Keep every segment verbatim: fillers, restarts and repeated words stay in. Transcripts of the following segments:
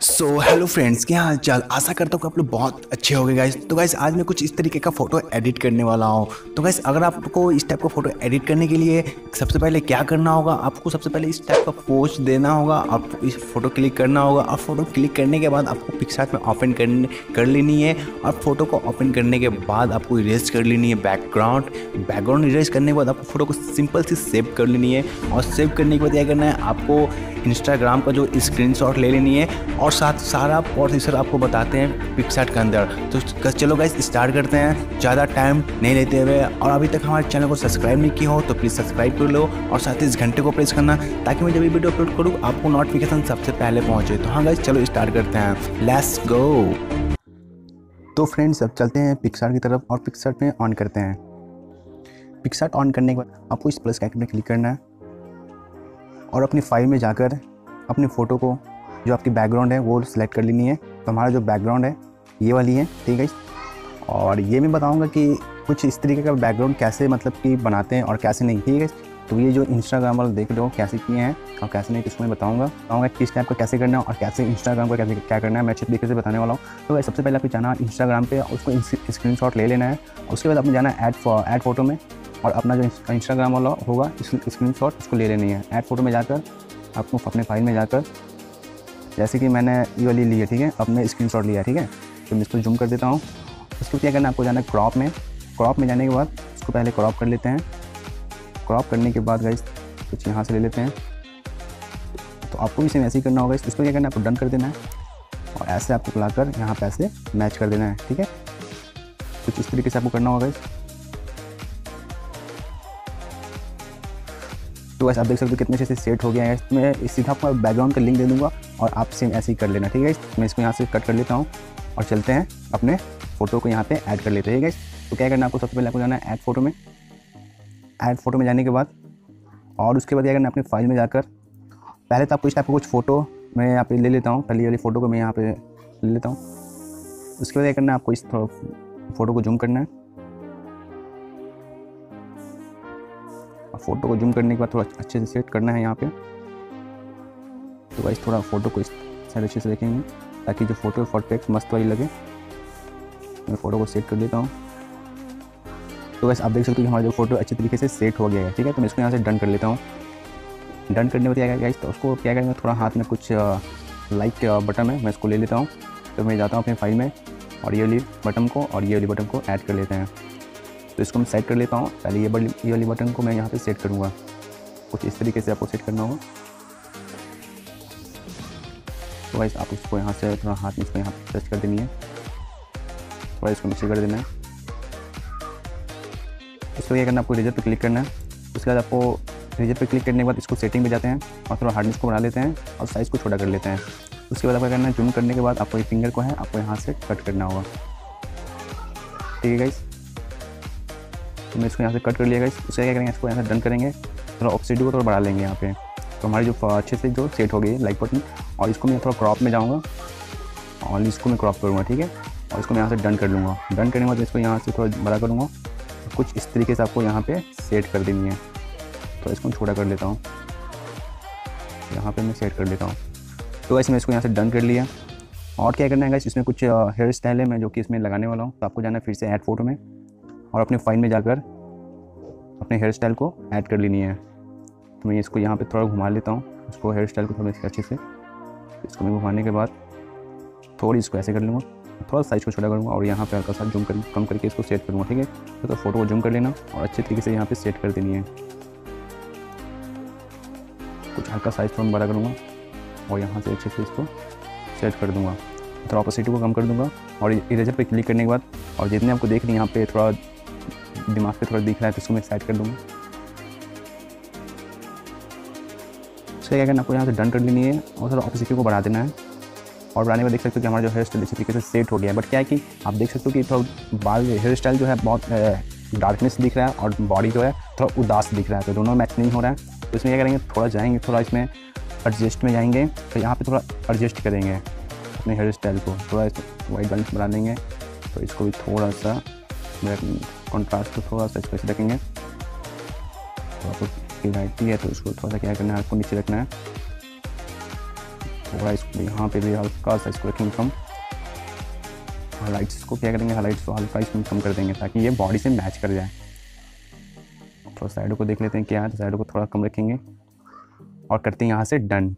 So hello friends, क्या हाल चाल। आशा करता हूँ कि आप लोग बहुत अच्छे होंगे गाइस। तो गाइस आज मैं कुछ इस तरीके का फ़ोटो एडिट करने वाला हूँ। तो गाइस अगर आपको इस टाइप का फ़ोटो एडिट करने के लिए सबसे पहले क्या करना होगा, आपको सबसे पहले इस टाइप का पोज देना होगा, आपको इस फोटो क्लिक करना होगा और फोटो क्लिक करने के बाद आपको पिक्सआर्ट में ओपन करने कर लेनी है। और फोटो को ओपन करने के बाद आपको इरेज कर लेनी है बैकग्राउंड। बैकग्राउंड इरेज करने के बाद आपको फोटो को सिंपल सी सेव कर लेनी है। और सेव करने के बाद क्या करना है, आपको इंस्टाग्राम का जो स्क्रीनशॉट ले लेनी है और साथ सारा प्रोसेसर आपको बताते हैं पिक्सआर्ट के अंदर। तो चलो गाइस स्टार्ट करते हैं ज़्यादा टाइम नहीं लेते हुए। और अभी तक हमारे चैनल को सब्सक्राइब नहीं किया हो तो प्लीज़ सब्सक्राइब कर लो और साथ ही इस घंटे को प्रेस करना ताकि मैं जब भी वीडियो अपलोड करूँ आपको नोटिफिकेशन सबसे पहले पहुँचे। तो हाँ गाइस चलो स्टार्ट करते हैं, लेट्स गो। तो फ्रेंड्स अब चलते हैं पिक्सआर्ट की तरफ और पिक्सआर्ट में ऑन करते हैं। पिक्सआर्ट ऑन करने के बाद आपको इस प्लस के आइकन पर क्लिक करना है और अपनी फाइल में जाकर अपनी फ़ोटो को जो आपकी बैकग्राउंड है वो सिलेक्ट कर लेनी है। तो हमारा जो बैकग्राउंड है ये वाली है, ठीक है। और ये मैं बताऊंगा कि कुछ इस तरीके का बैकग्राउंड कैसे मतलब कि बनाते हैं और कैसे नहीं, ठीक है। तो ये जो इंस्टाग्राम वाला देख रहे हो कैसे किए हैं और कैसे नहीं, इसको मैं बताऊंगा बताऊंगा किस टाइप का कैसे करना है और कैसे इंस्टाग्राम का कैसे क्या करना है, मैं अच्छे तरीके से बताने वाला हूँ। तो सबसे पहले आपको जाना इंस्टाग्राम पे, उसको स्क्रीनशॉट ले लेना है। उसके बाद आपने जाना है ऐड ऐड फोटो में और अपना जो इंस्टाग्राम वाला होगा स्क्रीनशॉट उसको ले लेनी है। ऐड फोटो में जाकर आपको अपने फाइल में जाकर, जैसे कि मैंने ये वाली ली है, ठीक है, अपने स्क्रीनशॉट लिया है, ठीक है। तो मैं इसको जूम कर देता हूँ। उसको क्या करना है, आपको जाना है क्रॉप में। क्रॉप में जाने के बाद इसको पहले क्रॉप कर लेते हैं। क्रॉप करने के बाद गाइस कुछ यहाँ से ले लेते हैं। तो आपको भी सेम ऐसे ही करना होगा। इसको क्या करना है, आपको डन कर देना है और ऐसे आपको बुलाकर यहाँ पे ऐसे मैच कर देना है, ठीक है। कुछ इस तरीके से आपको करना होगा। तो वैसे आप देख सकते हो कितने अच्छे से सेट हो गया है। मैं सीधा आपको बैकग्राउंड का लिंक दे दूंगा और आप सेम ऐसे ही कर लेना, ठीक है। मैं इसको यहाँ से कट कर लेता हूँ और चलते हैं अपने फ़ोटो को यहाँ पे ऐड कर लेते हैं, ठीक है। तो क्या करना है, आपको सबसे पहले आपको जाना है ऐड फोटो में। ऐड फोटो में जाने के बाद और उसके बाद क्या करना है, अपने फाइल में जाकर पहले तो आपको इस टाइप का कुछ फ़ोटो मैं यहाँ पे ले लेता हूँ। पहले वाली फ़ोटो को मैं यहाँ पे ले लेता हूँ। उसके बाद क्या करना है, आपको इस फ़ोटो को जूम करना है। फ़ोटो को जूम करने के बाद थोड़ा अच्छे से सेट करना है यहाँ पे। तो गाइस थोड़ा फ़ोटो को इस साइड अच्छे से देखेंगे ताकि जो फ़ोटो परफेक्ट मस्त वाली लगे। मैं फ़ोटो को सेट कर देता हूँ। तो गाइस आप देख सकते हो कि हमारा जो फ़ोटो अच्छे तरीके से सेट हो गया है, ठीक है। तो मैं इसको यहाँ से डन कर लेता हूँ। डन करने में क्या है गाइस, तो उसको क्या करेंगे, थोड़ा हाथ में कुछ लाइक बटन है, मैं इसको ले लेता हूँ। तो मैं जाता हूँ अपनी फाइल में और ये वाली बटन को और ये वाली बटन को ऐड कर लेते हैं। तो इसको मैं सेट कर लेता हूँ। पहले ये बड़ी ये वाली बटन को मैं यहाँ पे सेट करूँगा। कुछ इस तरीके से आपको सेट करना होगा। तो गाइस आप इसको यहाँ से थोड़ा हाथ में इसको यहाँ पे टच कर देनी है, थोड़ा इसको नीचे कर देना है। उसको क्या करना है, आपको इरेजर पे क्लिक करना है। उसके बाद आपको इरेजर पे क्लिक करने के बाद इसको सेटिंग में जाते हैं और थोड़ा हार्डनेस को बना लेते हैं और साइज़ को छोटा कर लेते हैं। उसके बाद आपको करना है, जूम करने के बाद आपको ये फिंगर को है आपको यहाँ से कट करना होगा, ठीक है गाइस। तो मैं इसको यहाँ से कट कर लिया गाइस। उससे क्या करेंगे, इसको यहाँ से डन करेंगे, थोड़ा ऑप्सिटी को थोड़ा बढ़ा लेंगे यहाँ पे। तो हमारी जो अच्छे से जो सेट हो गई है लाइक बटन। और इसको मैं थोड़ा क्रॉप में जाऊँगा और इसको मैं क्रॉप करूँगा, ठीक है। और इसको मैं यहाँ से डन कर लूँगा। डन करने के बाद इसको यहाँ से थोड़ा बड़ा करूँगा। कुछ इस तरीके से आपको यहाँ पे सेट कर देनी है। तो इसको छोटा कर लेता हूँ, यहाँ पे मैं सेट कर लेता हूँ। तो वैसे मैं इसको यहाँ से डन कर लिया। और क्या करना है गाइस, इसमें कुछ हेयर स्टाइल है मैं जो कि इसमें लगाने वाला हूँ। तो आपको जाना है फिर से ऐड फोटो में और अपने फाइल में जाकर अपने हेयर स्टाइल को ऐड कर लेनी है। तो मैं इसको यहाँ पे थोड़ा घुमा लेता हूँ, इसको हेयर स्टाइल को थोड़ा अच्छे से। इसको मैं घुमाने के बाद थोड़ी इसको ऐसे कर लूँगा, थोड़ा साइज़ को छोटा करूँगा और यहाँ पे हल्का सा जूम कर कम करके इसको सेट करूँगा, ठीक है। तो, तो फोटो को जूम कर लेना और अच्छे तरीके से यहाँ पे सेट कर देनी है। कुछ हल्का साइज़ थोड़ा बड़ा करूँगा और यहाँ से अच्छे से इसको सेट कर दूँगा। थोड़ा ऑपोसिटी को कम कर दूँगा और इरेजर पे क्लिक करने के बाद और जितने आपको देख रही है यहाँ पे थोड़ा दिमाग पे थोड़ा दिख रहा है तो इसको मैं साइड कर दूँगा। उसका क्या करना, आपको यहाँ से डन कर लेनी है और थोड़ा ऑपोसिटी को बढ़ा देना है। और बढ़ाने में देख सकते हो कि हमारा जो हेयर स्टाइल इसी तरीके से सेट हो गया है। बट क्या है कि आप देख सकते हो कि थोड़ा बाल हेयर स्टाइल जो है बहुत डार्कनेस दिख रहा है और बॉडी जो है थोड़ा उदास दिख रहा है, तो दोनों मैच नहीं हो रहा है। तो इसमें क्या करेंगे, थोड़ा जाएंगे, थोड़ा इसमें एडजस्ट में जाएंगे। तो यहाँ पे थोड़ा एडजस्ट करेंगे अपने हेयर स्टाइल को, थोड़ा वाइट बैलेंस बना देंगे। तो इसको भी थोड़ा सा कॉन्ट्रास्ट को थोड़ा सा इसको रखेंगे। तो आपको क्लैरिटी है तो इसको थोड़ा सा क्या करना है, आपको नीचे रखना है। थोड़ा इसको यहाँ पे भी हल्का सा इसको रखेंगे कम। हाईलाइट्स को क्या करेंगे, हाईलाइट्स को हल्का इसमें कम कर देंगे ताकि ये बॉडी से मैच कर जाए। थोड़ा साइडों को देख लेते हैं क्या है, तो साइडों को थोड़ा कम रखेंगे और करते हैं यहाँ से डन।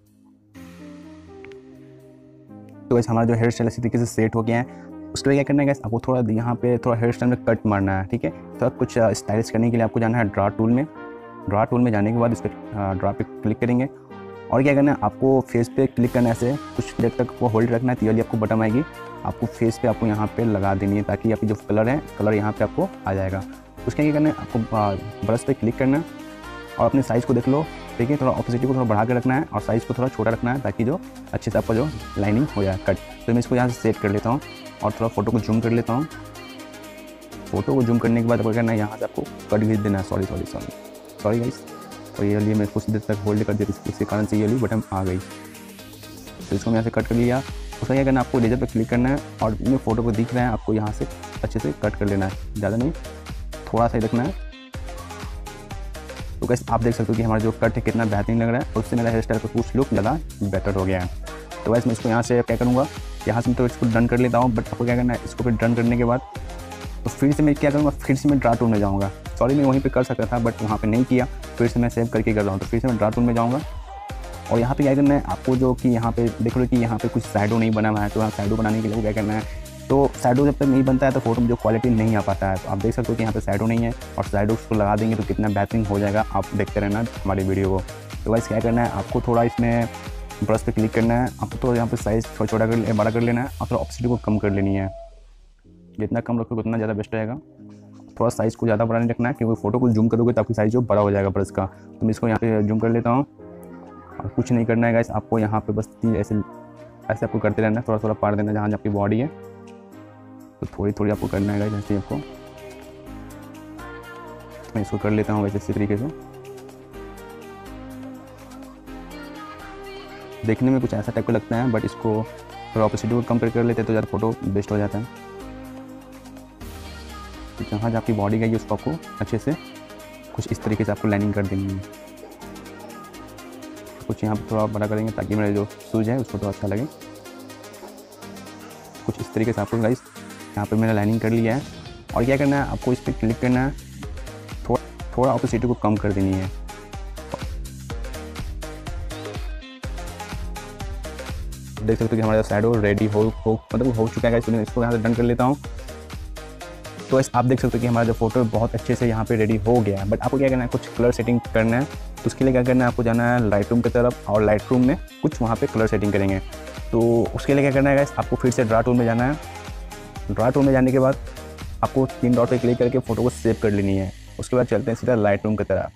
तो वैसे हमारा जो हेयर स्टाइल इसी तरीके से सेट हो गया है। उसके बाद क्या करना है गाइस, आपको थोड़ा यहाँ पे थोड़ा हेयर स्टाइल में कट मारना है, ठीक है। तो कुछ स्टाइलिश करने के लिए आपको जाना है ड्रा टूल में। ड्रा टूल में जाने के बाद इस पर ड्रा पे क्लिक करेंगे और क्या करना है, आपको फेस पे क्लिक करना है, ऐसे कुछ देर तक वो होल्ड रखना है, तो ये आपको बटन आएगी, आपको फेस पे आपको यहाँ पे लगा देनी है ताकि आपकी जो कलर है कलर यहाँ पे आपको आ जाएगा। उसके क्या करना है, आपको ब्रश पे क्लिक करना है और अपने साइज़ को देख लो, ठीक है। थोड़ा ऑपोसिटी को थोड़ा बढ़ा कर रखना है और साइज़ को थोड़ा छोटा रखना है ताकि जो अच्छे से आपका जो लाइनिंग हो जाए कट। तो मैं इसको यहाँ से सेट कर लेता हूँ और थोड़ा फोटो को जूम कर लेता हूँ। फोटो को जूम करने के बाद आपको करना है, यहाँ से आपको कट खींच देना है। Sorry sorry sorry sorry guys, तो ये लिए मैं कुछ देर तक होल्ड कर दिया, इसके कारण से ये वाली बटन आ गई। तो इसको मैं यहाँ से कट कर लिया। उसका क्या करना है, आपको लेजर पर क्लिक करना है और मेरे फोटो को दिख रहा है, आपको यहाँ से अच्छे से कट कर लेना है, ज़्यादा नहीं, थोड़ा सा ही रखना है। तो गाइस आप देख सकते हो कि हमारा जो कट है कितना बेहतरीन लग रहा है, उससे मेरा हेयर स्टाइल का कुछ लुक ज़्यादा बेटर हो गया है। तो गाइस मैं इसको यहाँ से क्या करूँगा, यहाँ से मैं तो इसको डन कर लेता हूँ, बट आपको क्या करना है, इसको फिर डन करने के बाद तो फिर से मैं क्या करूँगा, फिर से मैं ड्रा टूल में जाऊँगा। सॉरी मैं वहीं पे कर सकता था बट वहाँ पे नहीं किया, फिर से मैं सेव करके कर रहा हूँ। तो फिर से मैं ड्रा टूल में जाऊँगा और यहाँ पे क्या करना है, आपको जो कि यहाँ पे देख लो कि यहाँ पे कुछ साइडो नहीं बना हुआ है, तो यहाँ साइडो बनाने के लिए क्या करना है, तो साइडो जब तक नहीं बनता है तो फोटो में जो क्वालिटी नहीं आ पाता है। तो आप देख सकते हो कि यहाँ पे साइडो नहीं है और साइडो उसको लगा देंगे तो कितना बेहतरीन हो जाएगा, आप देखते रहना हमारी वीडियो को। तो वैसे क्या करना है, आपको थोड़ा इसमें ब्रश पे क्लिक करना है, आपको थोड़ा यहाँ पे साइज़ छोटा छोटा कर बड़ा कर लेना है और थोड़ा ऑपोसिटी को कम कर लेनी है। जितना कम रखोगे उतना ज़्यादा बेस्ट रहेगा। थोड़ा साइज़ को ज़्यादा बड़ा नहीं रखना है क्योंकि फोटो को जूम करोगे तो आपकी साइज़ जो बड़ा हो जाएगा ब्रश का। तो मैं इसको यहाँ पे जूम कर लेता हूँ और कुछ नहीं करना है गाइस, आपको यहाँ पे बस ऐसे ऐसे आपको करते रहना है, थोड़ा थोड़ा पार देना जहाँ आपकी बॉडी है, तो थोड़ी थोड़ी आपको करना है गाइस ऐसे आपको। मैं इसको कर लेता हूँ वैसे इसी तरीके से। देखने में कुछ ऐसा टाइप का लगता है बट इसको थोड़ा ऑपोसिटी को कम कर लेते हैं तो ज़्यादा फोटो बेस्ट हो जाता है। तो जहाँ जहाँ आपकी बॉडी गई उसको आपको अच्छे से कुछ इस तरीके से आपको लाइनिंग कर देनी है। कुछ यहाँ पर थोड़ा बड़ा करेंगे ताकि मेरा जो शूज़ है उसको तो अच्छा लगे। कुछ इस तरीके से आपको गाइस यहाँ पे मैंने लाइनिंग कर लिया है और क्या करना है, आपको इस पर क्लिक करना है, थोड़ा थोड़ा ऑपोसिटी को कम कर देनी है। देख सकते हो कि हमारा शैडो रेडी हो हो मतलब हो चुका है गाइस। मैं इसको यहाँ से डन कर लेता हूँ। तो गाइस आप देख सकते हो कि हमारा जो फोटो बहुत अच्छे से यहाँ पे रेडी हो गया है। बट आपको क्या करना है, कुछ कलर सेटिंग करना है। तो उसके लिए क्या करना है, आपको जाना है लाइट रूम की तरफ और लाइट रूम में कुछ वहाँ पे कलर सेटिंग करेंगे। तो उसके लिए क्या करना है गाइस, आपको फिर से ड्रा टूल में जाना है। ड्रा टूल में जाने के बाद आपको तीन डॉट पे क्लिक करके फ़ोटो को सेव कर लेनी है। उसके बाद चलते हैं सीधा लाइट रूम की तरफ।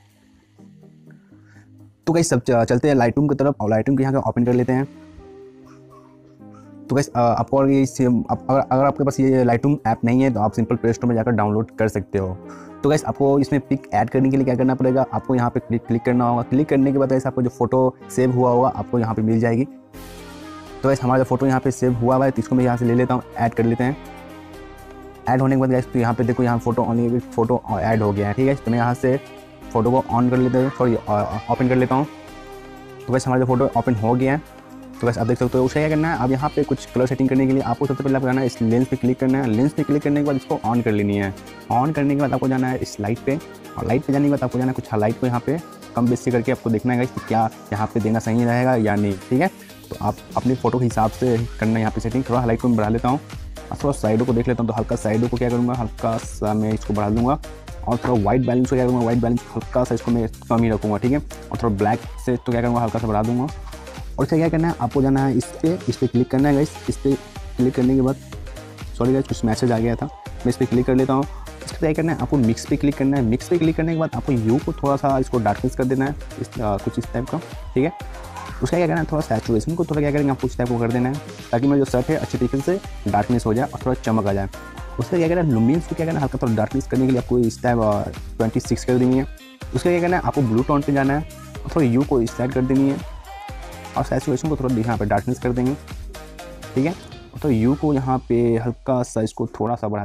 तो गाइस सब चलते हैं लाइट रूम की तरफ और लाइट रूम को यहाँ ओपन कर लेते हैं। तो गाइस आपको अगर ये अगर अगर आपके पास ये लाइट रूम ऐप नहीं है तो आप सिंपल प्ले स्टोर में जाकर डाउनलोड कर सकते हो। तो गाइस आपको इसमें पिक ऐड करने के लिए क्या करना पड़ेगा, आपको यहाँ पे क्लिक क्लिक करना होगा। क्लिक करने के बाद गाइस आपको जो फोटो सेव हुआ होगा आपको यहाँ पे मिल जाएगी। तो गाइस हमारा जो फोटो यहाँ पे सेव हुआ हुआ है तो इसको मैं यहाँ से ले लेता हूँ, ऐड कर लेते हैं। ऐड होने के बाद गाइस तो यहाँ पे देखो यहाँ फोटो ऑन फोटो ऐड हो गया है, ठीक है। तो मैं यहाँ से फोटो को ऑन कर लेता हूँ, सॉरी ओपन कर लेता हूँ। तो गाइस हमारा जो फोटो ओपन हो गया है। तो बस आप देख सकते हो। उसका क्या करना है, अब यहाँ पे कुछ कलर सेटिंग करने के लिए आपको सबसे पहले आपको जाना है इस लेंस पे क्लिक करना है। लेंस पे क्लिक करने के बाद इसको ऑन कर लेनी है। ऑन करने के बाद आपको जाना है इस लाइट पे और लाइट पे जाने के बाद आपको जाना है कुछ हाईलाइट को यहाँ पे कम बेसी करके आपको देखना है कि क्या यहाँ पे देना सही रहेगा या नहीं, ठीक है। तो आप अपनी फोटो के हिसाब से करना है यहाँ पे सेटिंग। थोड़ा हाईलाइट को मैं बढ़ा लेता हूँ और थोड़ा साइडों को देख लेता हूँ। तो हल्का साइडों को क्या करूँगा, हल्का सा मैं इसको बढ़ा दूँगा और थोड़ा वाइट बैलेंस को क्या करूँगा, वाइट बैलेंस हल्का सा इसको मैं कम ही रखूँगा, ठीक है। और थोड़ा ब्लैक से तो क्या करूँगा, हल्का सा बढ़ा दूँगा। और इससे क्या करना है, आपको जाना है इस पे इस पर क्लिक करना है गाइस। इस पर क्लिक करने के बाद सॉरी गाइस कुछ मैसेज आ गया था, मैं इस पर क्लिक कर लेता हूँ। इसका क्या करना है, आपको मिक्स पे क्लिक करना है। मिक्स पे क्लिक करने के बाद आपको यू को थोड़ा सा इसको डार्कनेस कर देना है, इस आ, कुछ इस टाइप का, ठीक है। उसका क्या करना है, थोड़ा सैचुरेशन को थोड़ा क्या करेंगे आपको इस टाइप को कर देना है ताकि मेरा जो शर्ट है अच्छे तरीके से डार्कनेस हो जाए और थोड़ा चमक आ जाए। उसका क्या करना है, लुमिनेंस को क्या करना है, हल्का थोड़ा डार्कनेस करने के लिए आपको इस टाइप ट्वेंटी सिक्स कर देनी है। उसका क्या करना है, आपको ब्लू टोन पे जाना है और थोड़ा यू को इस साइड कर देनी है और सैचुरेशन को थोड़ा यहाँ पे डार्कनेस कर देंगे, ठीक है। तो यू को यहाँ पे हल्का सा इसको थोड़ा सा बढ़ा देंगे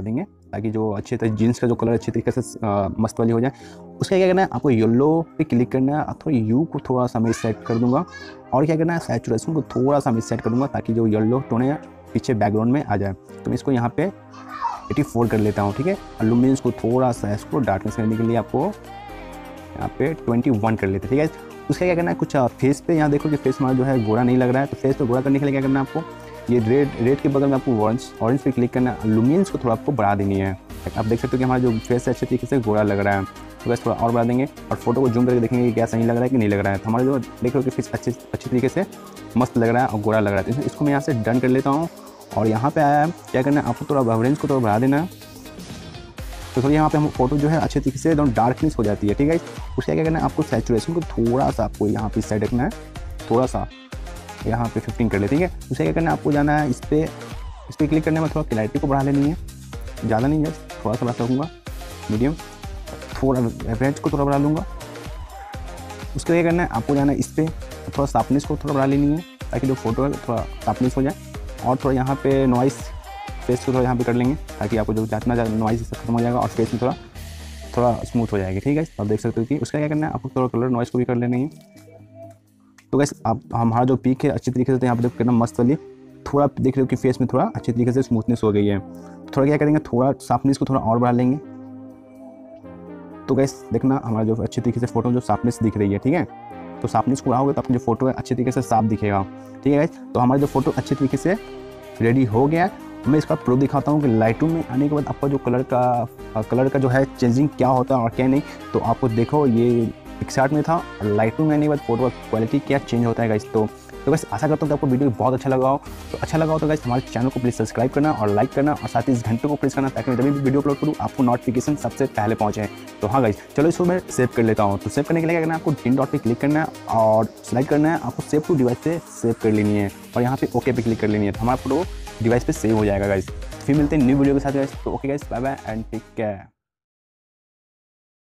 ताकि जो अच्छे तरीके जीन्स का जो कलर अच्छे तरीके से आ, मस्त वाली हो जाए। उसका क्या करना है, आपको येलो पे क्लिक करना है, थोड़ा यू को थोड़ा सा मैं सेट कर दूंगा और क्या करना है, सैचुरेशन को थोड़ा सा मैं सेट कर दूंगा ताकि जो येलो टोन है पीछे बैकग्राउंड में आ जाए। तो मैं इसको यहाँ पे चौरासी कर लेता हूँ, ठीक है। और लुमिनेंस को थोड़ा सा इसको डार्कनेस करने के लिए आपको यहाँ पे इक्कीस कर लेते हैं, ठीक है। उसका क्या करना है, कुछ फेस पे यहाँ देखो कि फेस हमारा जो है गोरा नहीं लग रहा है, तो फेस पे गोरा करने के लिए क्या करना है आपको, ये रेड रेड के बगल में आपको ऑरेंज ऑरेंज पे क्लिक करना है, लुमिनेंस को थोड़ा आपको बढ़ा देनी है। आप देख सकते हो कि हमारा जो फेस है अच्छे तरीके से गोरा लग रहा है, तो बस थोड़ा और बढ़ा देंगे और फोटो को जूम करके देखेंगे कि क्या सही लग रहा है कि नहीं लग रहा है। तो हमारा जो देख रहे हो कि फेस अच्छे अच्छे तरीके से मस्त लग रहा है और गोरा लग रहा है। तो इसको मैं यहाँ से डन कर लेता हूँ और यहाँ पे आया है क्या करना है, आपको थोड़ा ऑरेंज को थोड़ा बढ़ा देना है। तो थोड़ी यहाँ पे हम फोटो जो है अच्छे तरीके से एकदम डार्कनेस हो जाती है, ठीक है। उसका क्या करना है, आपको सैचुरेशन को थोड़ा सा आपको यहाँ पे साइड रखना है, थोड़ा सा यहाँ पे पंद्रह कर ले, ठीक है। उसका क्या करना है, आपको जाना है इस पर इस पर क्लिक करने में थोड़ा क्लैरिटी को बढ़ा लेनी है, ज़्यादा नहीं है, थोड़ा सा बढ़ा लूँगा मीडियम, थोड़ा एवरेज को थोड़ा बढ़ा लूँगा। उसका क्या करना है, आपको जाना है इस पर थोड़ा शार्पनेस को थोड़ा बढ़ा लेनी है ताकि जो फोटो है थोड़ा शार्पनेस हो जाए। और थोड़ा यहाँ पे नॉइस फेस को थोड़ा यहाँ पे कर लेंगे ताकि आपको जो जितना ज़्यादा नॉइस खत्म हो जाएगा और फेस में थोड़ा थोड़ा स्मूथ हो जाएगी, ठीक है। आप देख सकते हो कि उसका क्या करना है, आपको थोड़ा कलर नॉइस को भी कर लेना है। तो गैस आप हमारा जो पीक है अच्छी तरीके से यहाँ पे देखो कितना मस्त वाली, थोड़ा देख रहे हो कि फेस में थोड़ा अच्छी तरीके से स्मूथनेस हो गई है। थोड़ा क्या करेंगे, थोड़ा शार्पनेस को थोड़ा और बढ़ा लेंगे। तो गैस देखना हमारा जो अच्छी तरीके से फोटो जो शार्पनेस दिख रही है, ठीक है। तो शार्पनेस को बढ़ाओगे तो अपनी जो फोटो है अच्छी तरीके से साफ दिखेगा, ठीक है गैस। तो हमारा जो फोटो अच्छी तरीके से रेडी हो गया है। मैं इसका प्रूफ दिखाता हूँ कि लाइटरूम में आने के बाद आपका जो कलर का कलर का जो है चेंजिंग क्या होता है और क्या नहीं। तो आपको देखो ये पिक्सआर्ट में था और लाइटरूम में आने के बाद फोटो का क्वालिटी क्या चेंज होता है गाइस। तो तो गाइस आशा करता हूँ कि आपको वीडियो बहुत अच्छा लगा हो। तो अच्छा लगा हो तो गाइस हमारे चैनल को प्लीज़ सब्सक्राइब करना और लाइक करना और साथ ही इस घंटे को प्रेस करना ताकि मैं जब भी वीडियो अपलोड करूँ आपको नोटिफिकेशन सबसे पहले पहुँचे। तो हाँ गाइस चलो इसको मैं सेव कर लेता हूँ। तो सेव करने के लिए क्या करना है, आपको तीन डॉट पे क्लिक करना है और सेलेक्ट करना है, आपको सेव टू डिवाइस से सेव कर लेनी है और यहाँ पे ओके पे क्लिक कर लेनी है। तो हमारा फोटो डिवाइस पे सेव हो जाएगा गाइस। फिर मिलते हैं न्यू वीडियो के साथ गाइस। तो okay guys, bye bye and take care.